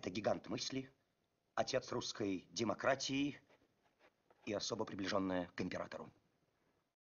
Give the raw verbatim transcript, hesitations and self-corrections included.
Это гигант мысли, отец русской демократии и особо приближенная к императору.